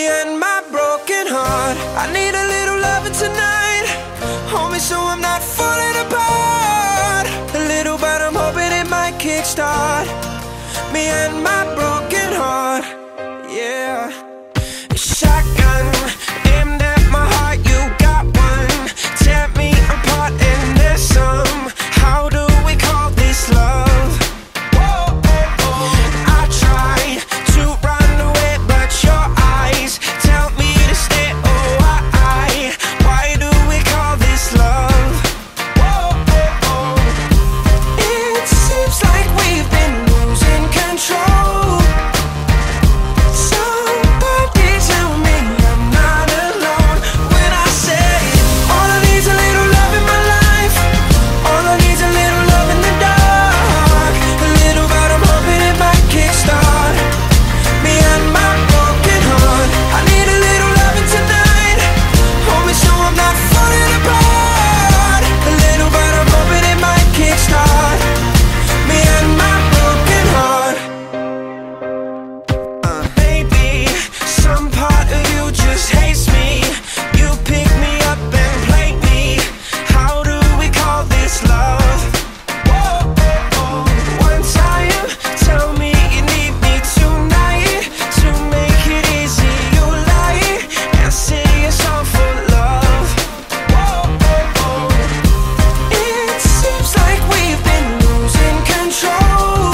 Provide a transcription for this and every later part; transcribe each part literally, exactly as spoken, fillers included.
Me and my broken heart. I need a little loving tonight. Hold me so I'm not falling apart. A little, but I'm hoping it might kickstart me and my broken heart. Yeah. Shotgun aimed at my heart. You got one. Tear me apart and there's some. How do we call this love? Whoa, oh, oh. I try to run away, but your eyes tell me to stay. Oh, why? Why do we call this love? Whoa, oh, oh. It seems like we've been losing control. Somebody tell me I'm not alone when I say all I need's a little love in my life. All I need's a little love in the dark. A little, but I'm hoping it might kickstart me and my broken heart. I need a little loving tonight. Hold me so I'm not falling apart. A little, but I'm hoping it might kickstart me and my broken heart. Uh, maybe some part of you just hates me. You pick me up and play me. How do we call this love? Whoa, oh, oh. One time, tell me you need me tonight. To make it easy, you lie and say it's all for love. Whoa, oh, oh. It seems like we've been losing control.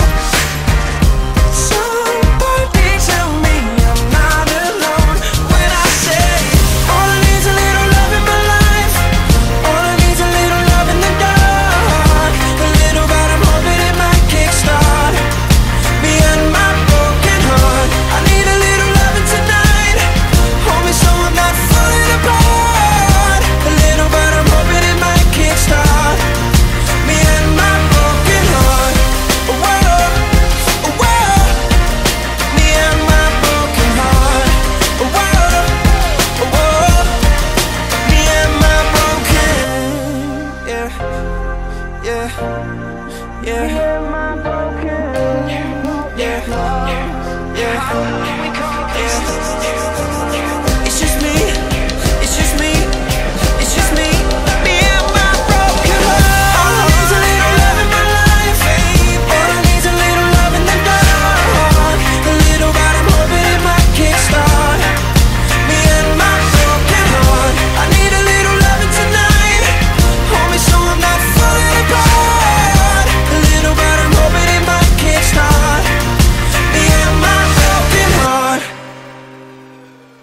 Somebody tell me I'm not alone when I say all I need's a little love in my life. All I need's a little love in the dark. A little, but I'm hoping it might kickstart me and my broken heart. I need a little loving tonight. Hold me so I'm not falling apart. A little, but I'm hoping it might kickstart me and my broken heart. Whoa, whoa. Me and my broken heart. Whoa, whoa. Me and my broken. Yeah, yeah, yeah. Me and my broken. Yeah, yeah, yeah. It's just me. It's just me. It's just me. Me and my broken heart. All I need's a little love in my life. All I need's a little love in the dark. A little, but I'm hoping it might kickstart me and my broken heart. I need a little loving tonight. Hold me so I'm not falling apart. A little, but I'm hoping it might kickstart me and my broken heart.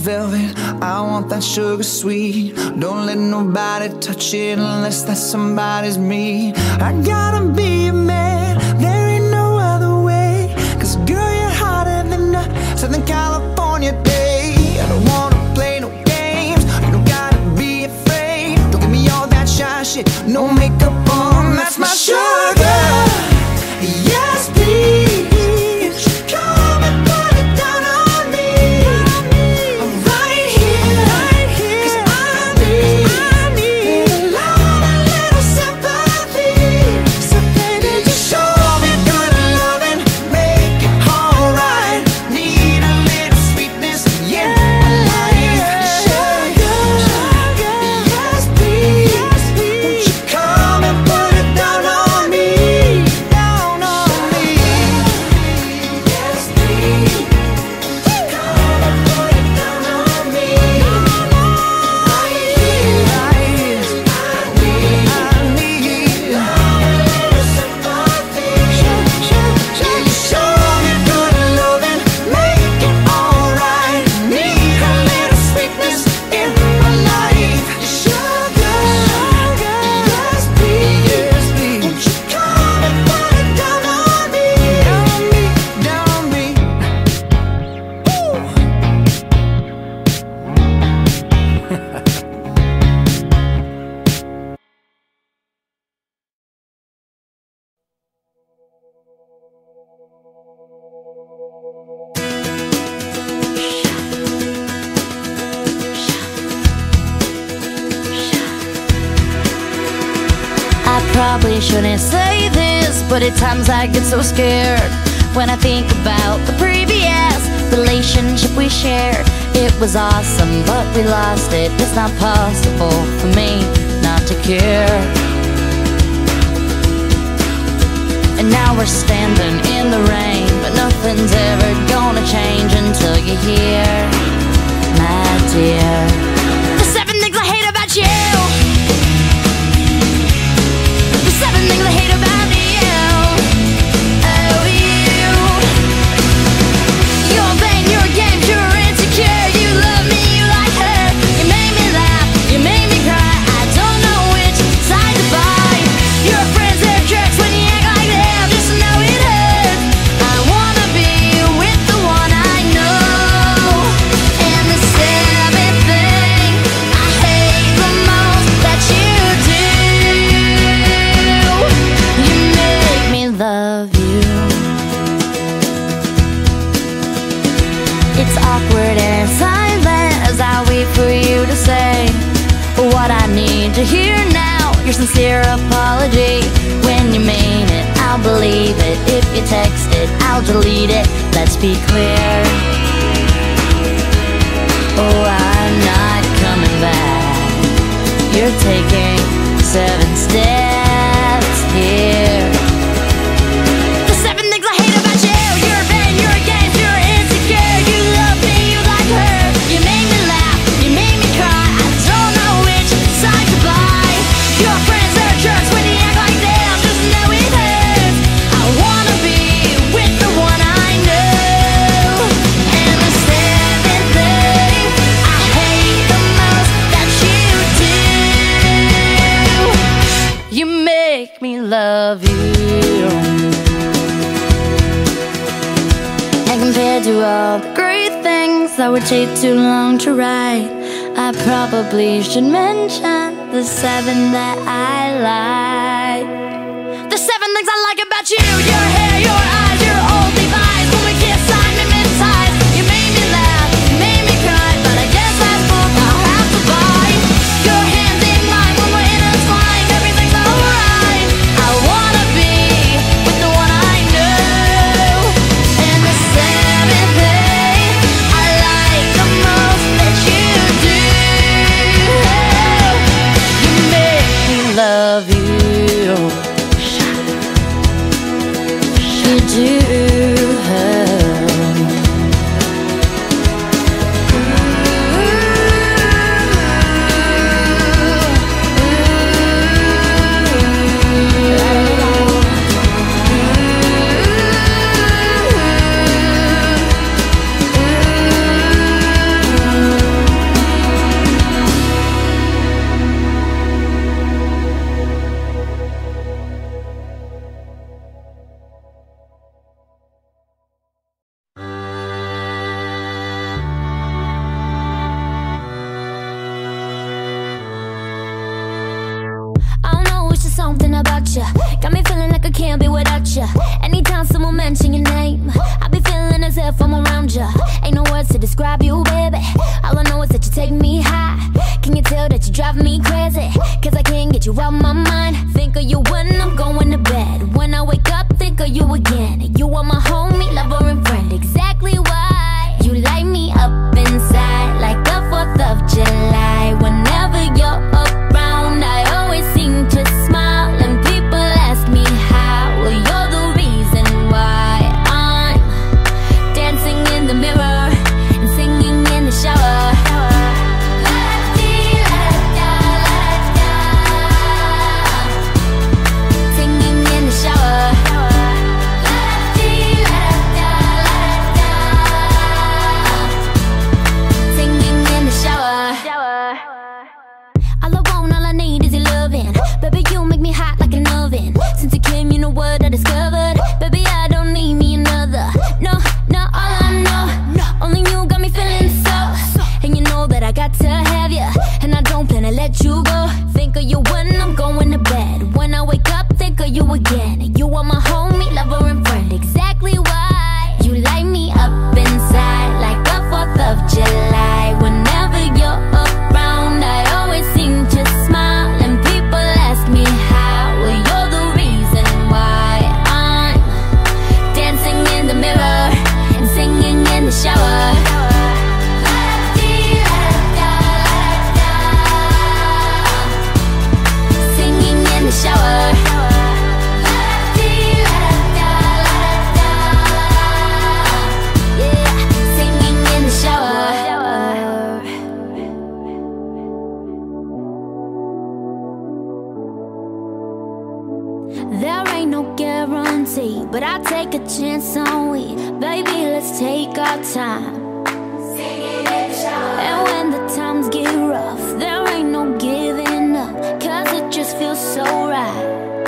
velvet, I want that sugar sweet. Don't let nobody touch it unless that somebody's me. I gotta be a man, there ain't no other way. Cause girl, you're hotter than a Southern California day. I don't wanna play no games, you don't gotta be afraid. Don't give me all that shy shit, no makeup on, that's my sugar. Yes, please. Probably shouldn't say this, but at times I get so scared when I think about the previous relationship we shared. It was awesome, but we lost it. It's not possible for me not to care. And now we're standing in the rain, but nothing's ever gonna change until you're here, my dear. The seven things I hate about you, seven things I hate about you. Oh, you. You're vain, you're a game, you're insecure. You love me, you like her. You made me laugh, you made me cry. I don't know which side to buy. Your friends, they're jerks when you act like them. Just know it hurts. I wanna be with the one I know. And the seventh thing I hate the most that you do, you make me love you. It's awkward and silent as I wait for you to say what I need to hear now. Your sincere apology. When you mean it, I'll believe it. If you text it, I'll delete it. Let's be clear. Oh, I'm not coming back. You're taking seven steps here. The seven things I hate about you. You're vain, you're a game, you're insecure. You love me, you like her. You made me laugh, you made me cry. I don't know which side to buy. Your friends are jerks when you act like them. Just know it hurts. I wanna be with the one I know. And the seventh thing I hate the most that you do, you make me love you. And compared to all the great things that would take too long to write, I probably should mention the seven that I like. The seven things I like about you. Your hair, your eyes, your old Levi's. When we kiss, I hypnotized. You made me laugh, you made me cry, but I guess that's book I'll have to buy. Your hands in mine when we're intertwined. Everything's alright. I wanna be with the one I know. And the seventh thing I like the most that you do, you make me love you. You do. don't mention your name, I be feeling as if I'm around you. Ain't no words to describe you, baby. All I know is that you take me high. Can you tell that you drive me crazy? Cause I can't get you out my mind. Think of you when I'm going to bed. When I wake up, think of you again. You are my homie, lover and friend. Exactly why you light me up inside like the fourth of July. Whenever you're around, I always seem to smile. And people ask me how. Well, you're the reason why I'm dancing in the mirror and singing in the shower. Baby, you make me hot like an oven. Since you came, you know what I discovered. Baby, I don't need me another. No, no, all I know, only you got me feeling so. And you know that I got to have you, and I don't plan to let you go. Think of you when I'm going to bed. When I wake up, think of you again. You are my homie, lover and friend. Exactly why you light me up inside like the fourth of July. Whenever you're around, I always seem to smile. And people ask me how. Well, you're the reason why I'm dancing in the mirror and singing in the shower. Singing in the shower. Yeah, singing in the shower. There ain't no guarantee, but I take a chance on we. Baby, let's take our time. And when the times get rough, there ain't no giving up, cause it just feels so right.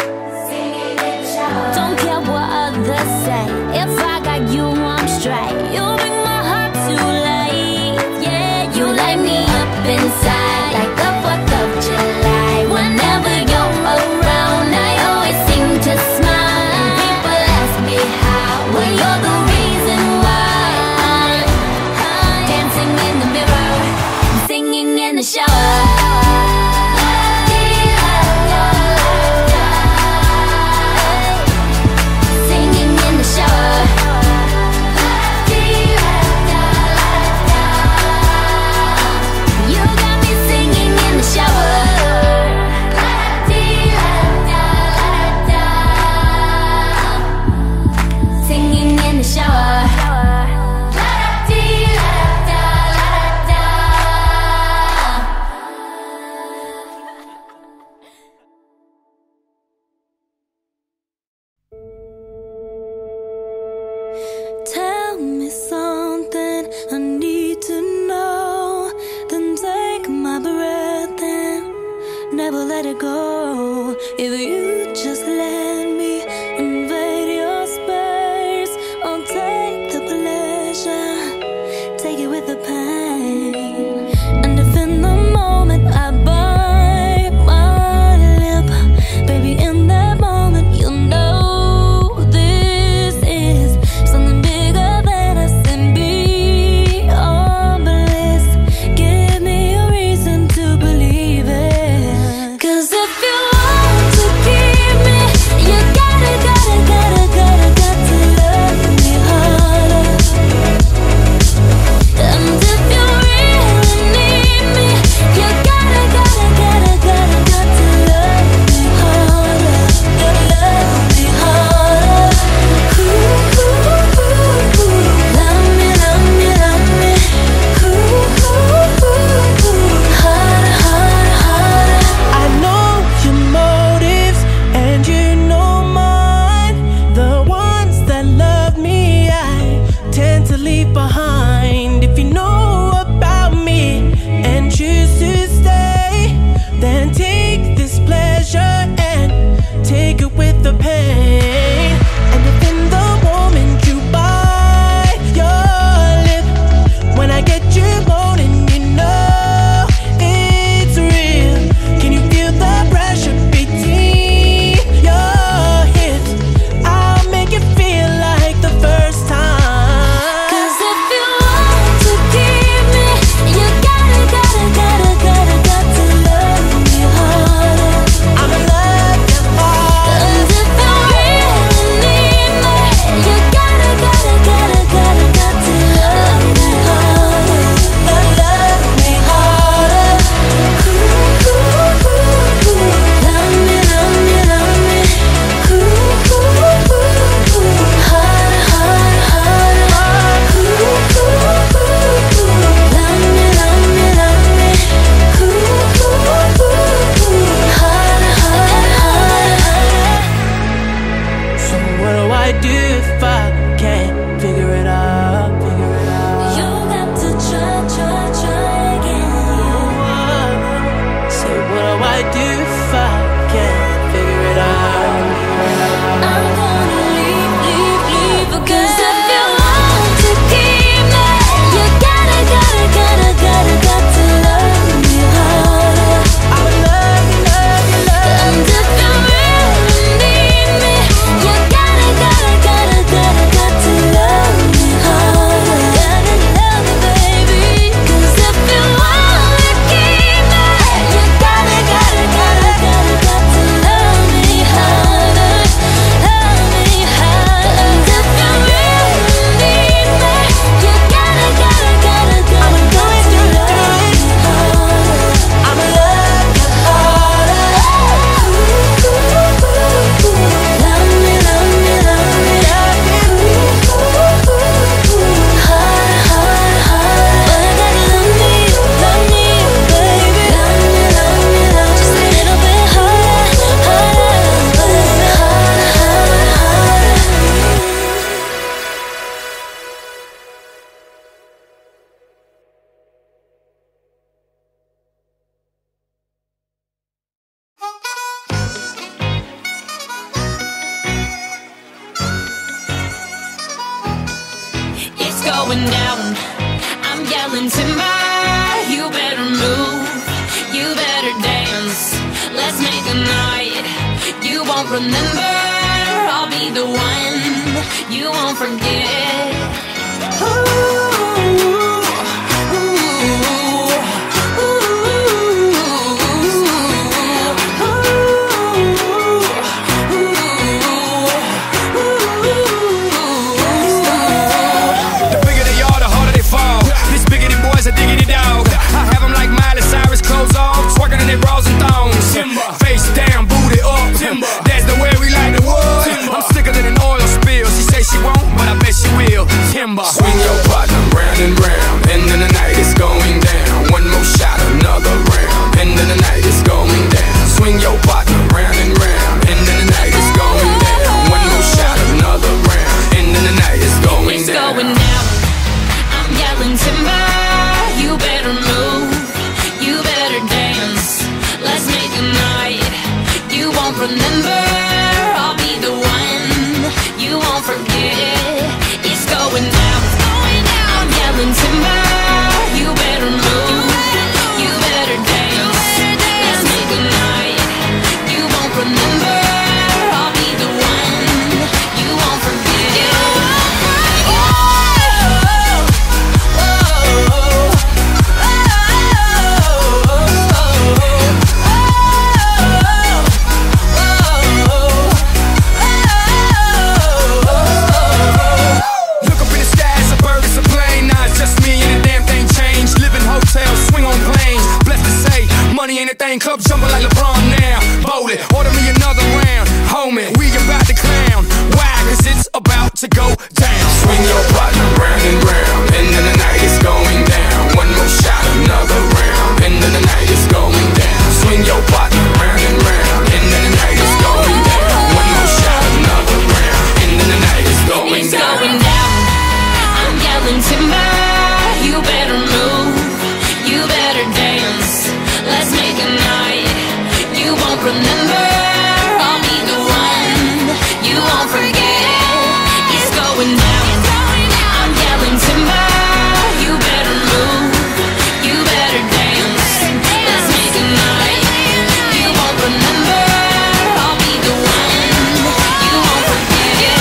Don't care what others say, if I got you, I'm straight. You bring my heart to life, yeah. You light me up inside like the fourth of July. Whenever you're around, I always seem to smile. And people ask me how. Well, you're the reason why I'm dancing in the mirror and singing in the shower. Singing in the shower. You got me singing in the shower. Singing in the shower. Tell me something I need to know. Then take my breath and never let it go. If you just let me invade your space, I'll take the pleasure, take it with the pain. And if in the moment I bite my lip, baby, in that moment you'll know this is something bigger than us and beyond bliss. Give me a reason to believe it. Cause if you want to keep me, you gotta, gotta, gotta, gotta, got to love me harder. Until yelling timber, you better move, you better dance. Let's make a night you won't remember. I'll be the one you won't forget. Ooh, ooh, ooh, The bigger they are, the harder they fall. This biggity boy's a diggity dog. I have them like Miley Cyrus, clothes off, twerking in their bras and thongs. Face down, booty up. That's the way we like the wood. I'm sicker than an oil spill. She say she won't, but I bet she will. Timber. Swing your partner round and round, and then the night is going down. One more shot, another round, and then the night is going down. Swing your partner round and round, and then the night is going down. One more shot, another round, and then the night is going it's down. going down. I'm yelling timber, you better move, you better dance. Let's make a night you won't remember. I'll be the one you won't forget. It's going down. I'm yelling timber, you better move, you better dance. Let's make a night you won't remember. I'll be the one you won't forget. Look up in the sky, it's a bird, it's a plane. Nah, it's just me and the damn thing changed. Live in hotels, swing on planes. Blessed to say, money ain't a thing. Club jumping like LeBron now. Bowl it, order me another round. Homie, we about to clown. Why? Cause it's about to go down. Swing your partner round and round, and then the night is going down. One more shot, another round, and then the night is going down. Swing your partner round and round, and then the night is going down. One more shot, another round, and then the night is going It's down. going down. I'm yelling timber, you better move, you better dance. Let's make a night you won't remember. I'll be the one you won't forget. It's going down. I'm yelling timber, you better move, you better dance. Let's make a night you won't remember. I'll be the one you won't forget.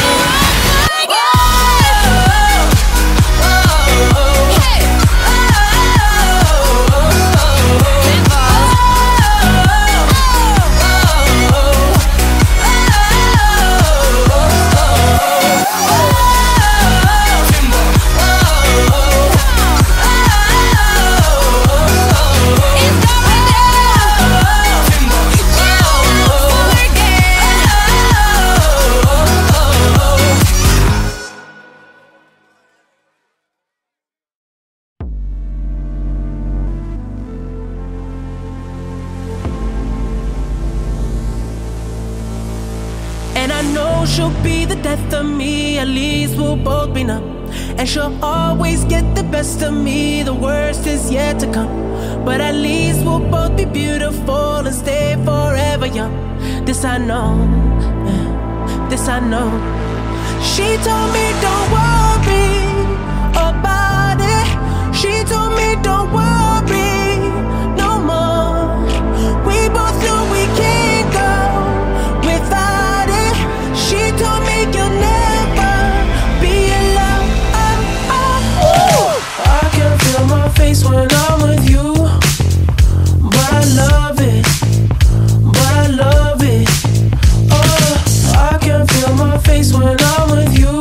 And I know she'll be the death of me, at least we'll both be numb. And she'll always get the best of me, the worst is yet to come. But at least we'll both be beautiful and stay forever young. This I know, yeah, this I know. She told me don't worry about it. She told me don't worry no more. We both know we can't go without it. She told me you'll never be alone. Oh, oh, oh. I can feel my face when I'm with you, but I love it, but I love it. Oh, I can feel my face when I'm with you,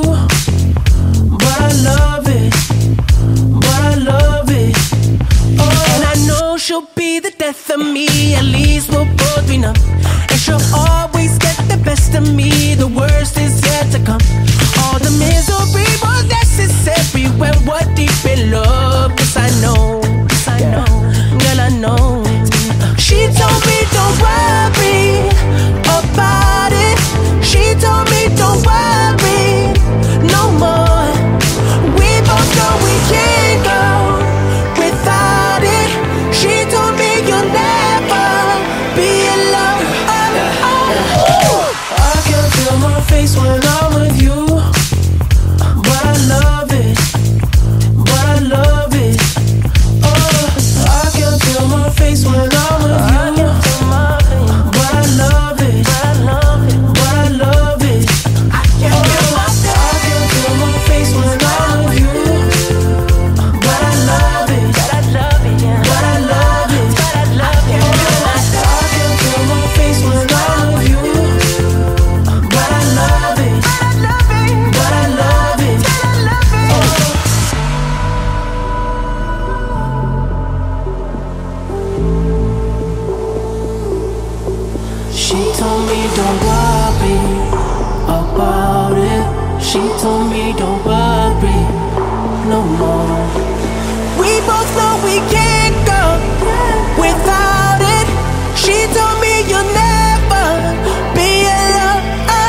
but I love it, but I love it. Oh, and I know she'll be the death of me, at least we'll both be numb. And she'll always get the best of me, the worst is yet to come. All the misery was necessary when we're deep in love. Yes, I know, yes, I know, girl, I know. She told me don't worry about it. She told me don't worry no more. We both know we can't go without it. She told me you'll never be alone. Oh, oh. She told me don't worry no more. We both know we can't go without it. She told me you'll never be alone.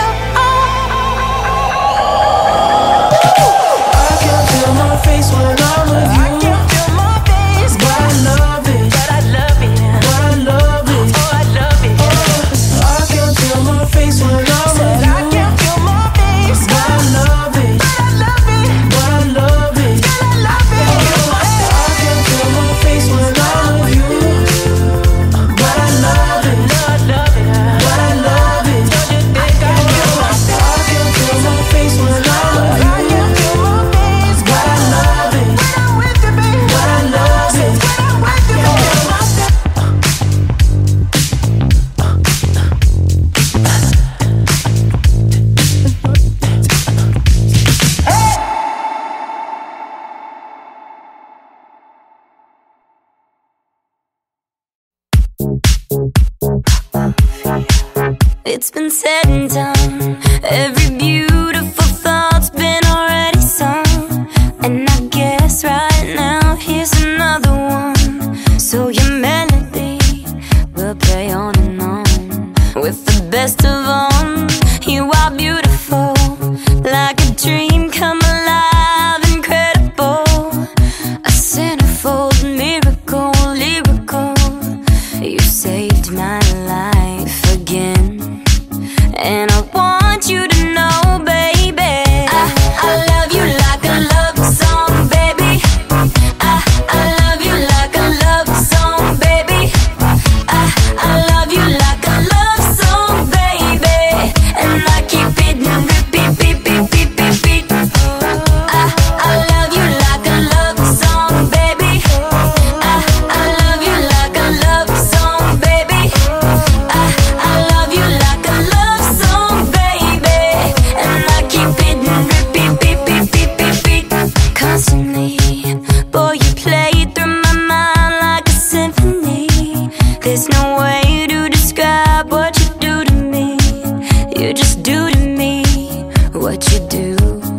I can feel my face when I'm with you. I can feel my face, but I love it. But I love it. But I love it. Oh, I love it. Oh, I can feel my face when I'm with you. I can feel my face, but I love it. But I love it. But I love it. But I love it. I can feel my face when I'm with you. But I love it. I love it. But I love it. Don't you think I feel my face? I can feel my face when I'm with you. I can feel my face, but I love it. When I'm with you, baby. But I love it. When I'm with you, baby. It's been said and done. Every beautiful thought's been already sung. And I guess right now here's another one. So your melody will play on and on. With the best of them, you are beautiful, like a dream come alive, incredible. A centerfold miracle, lyrical. You saved my life again. And I want you to know, baby, I, I love you like a love song, baby. I, I love you like a love song, baby. I, I love you like a love song, baby. And I keep it on repeat, beat, beat, beat, beat, beat. I, I love you like a love song, baby. I, I love you like a love song, baby. I, I love you like a love song, baby. And I keep it on repeat, beat, beat, beat, beat, beat. Constantly, boy, you play through my mind like a symphony. There's no way to describe what you do to me. You just do to me what you do.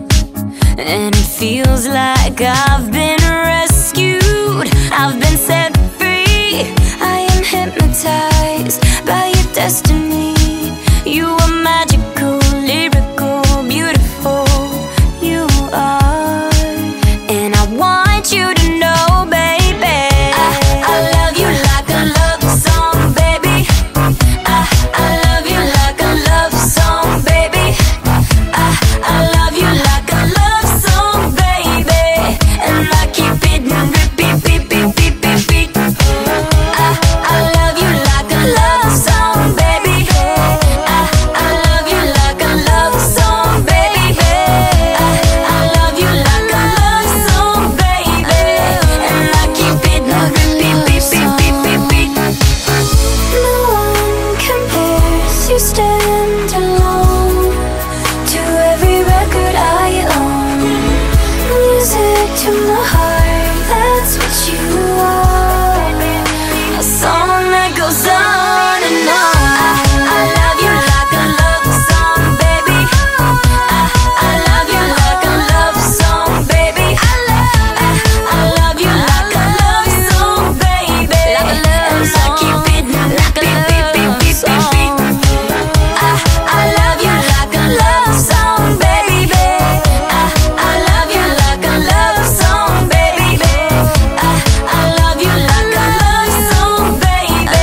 And it feels like I've been rescued, I've been set free. I am hypnotized by your destiny. You are magical, lyrical, beautiful. You are. And I want you to know, baby, I, I love you like a love song, baby. I, I love you like a love song, baby. I, I love you like a love song, baby. And I keep it on repeat, beat, beat, beat, beat, beat. I, I love you like a love song, baby. I, I love you like a love song, baby. I, I love you like a love song, baby. And I keep it on repeat, beat, beat, beat, beat, beat. No one compares, you stand alone to every record I own. Music to my heart, that's what you are. A song that goes on and on. I, I love you like a love song, baby. I, I love you like a love song, baby. I, I, I love you like a love song, baby. And I keep it like a beat, beat, beat, beat, beat, beat. I, I love you like a love song, baby. I, I love you like a love song, baby. I, I love you like a love song, baby.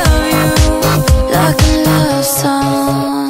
Like a love song.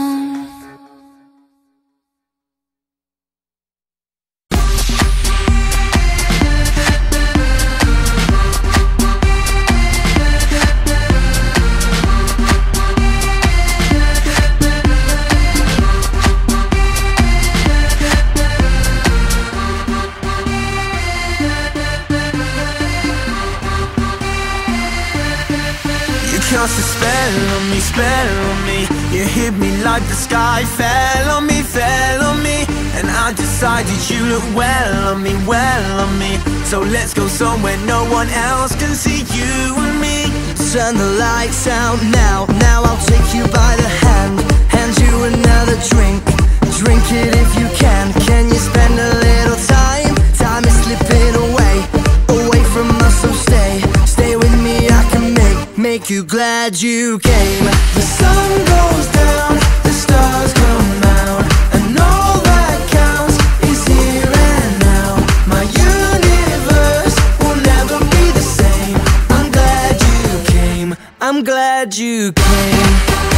You cast a spell on me, spell on me. You hit me like the sky fell on me, fell on me. And I decided you look well on me, well on me. So let's go somewhere no one else can see you and me. Turn the lights out now. Now I'll take you by the hand, hand you another drink. drink it if you can. Can you spend a little time? Time is slipping away, away from us, so stay. Stay with me, I can make, make you glad you came. The sun goes down, the stars come out, and all that counts is here and now. My universe will never be the same. I'm glad you came, I'm glad you came.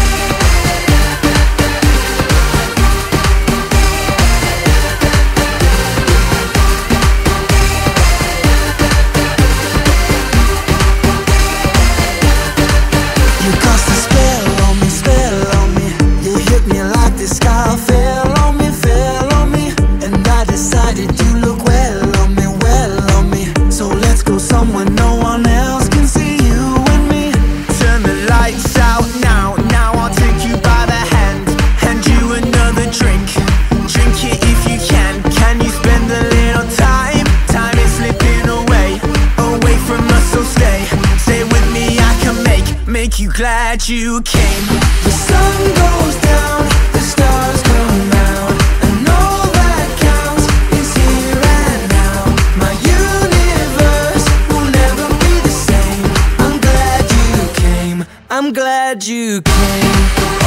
Make you glad you came. The sun goes down, the stars come out, and all that counts is here and now. My universe will never be the same. I'm glad you came, I'm glad you came.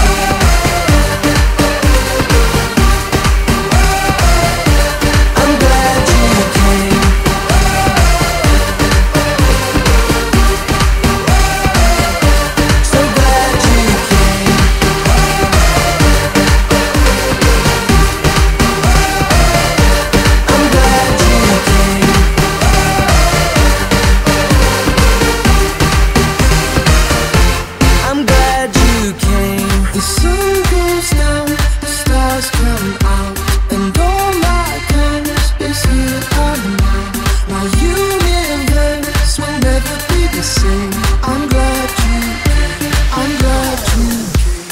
The sun goes down, the stars come out, and all that counts is here and now. My universe will never be the same. I'm glad you came, I'm glad you came.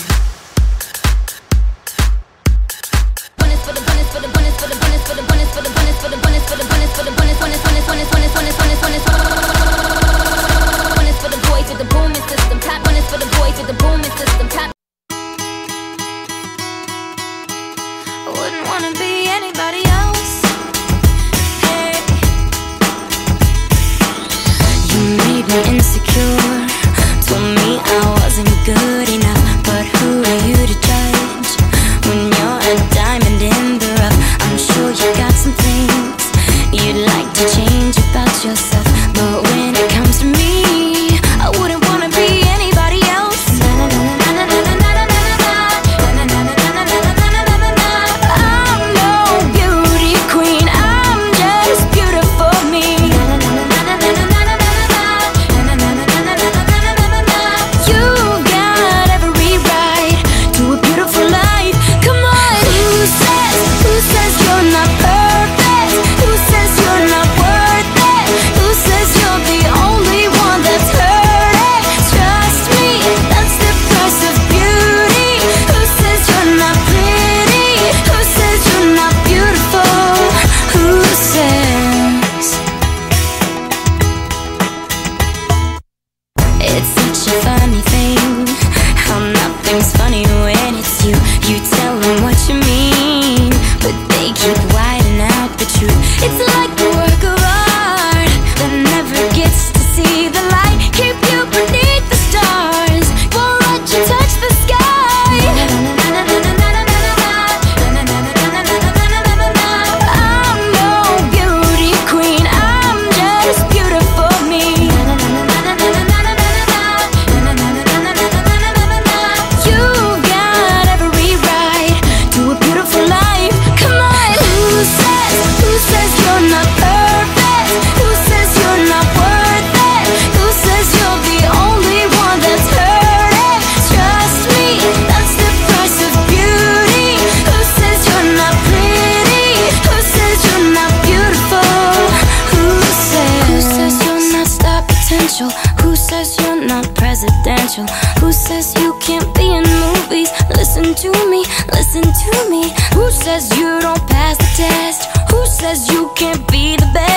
Bunnies for the bunnies for the bunnies for the bunnies for the bunnies for the bunnies for the bunnies for the bunnies for the bunnies bunnies bunnies bunnies bunnies bunnies bunnies bunnies bunnies for the boys with the booming system. Tap bunnies for the boys with the booming system. Tap. Wouldn't wanna be anybody else. Hey, you made me insecure, told me I wasn't good enough. But who are you to judge when you're a diamond in the rough? I'm sure you got some things you'd like to change about yourself, but when it comes to me, I wouldn't wanna be anybody else. It's such a funny thing how nothing's funny when it's you. You tell them what you mean, but they keep whiting out the truth. It's like a work of art that never gets to see the light. Keep you beneath the stars, won't let you touch the sky. I'm no beauty queen, I'm just beautiful me. Who says you're not presidential? Who says you can't be in movies? Listen to me, listen to me. Who says you don't pass the test? Who says you can't be the best?